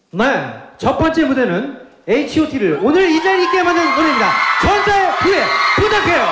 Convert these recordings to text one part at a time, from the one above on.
네, 첫 번째 무대는 H.O.T를 오늘 이 자리에 있게 만든 노래입니다. 전사의 후예 부탁해요.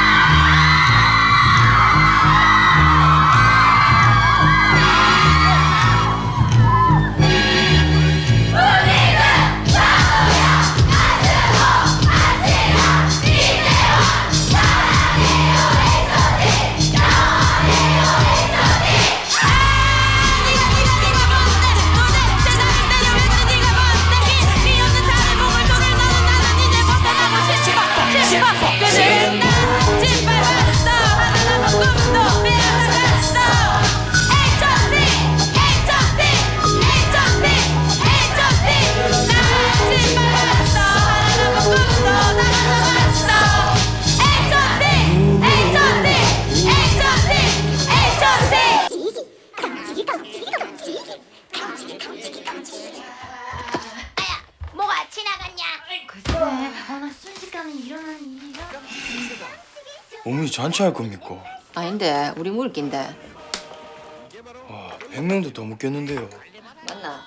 어머니 잔치할 겁니까? 아닌데 우리 물긴데. 와, 100명도 더 묻겠는데요. 맞나?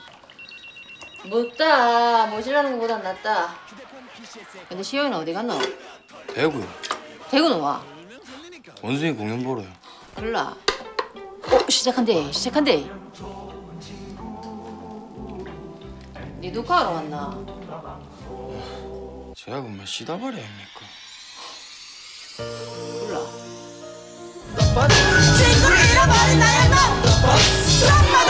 묻다 모시라는 것보단 낫다. 근데 시영이는 어디 갔노? 대구요. 대구는 와. 원숭이 공연 보러요. 몰라. 시작한대. 니 녹화하러 왔나? 제가 그만 시다발이 아닙니까? 몰라. 친구를 잃어버린 나의 맘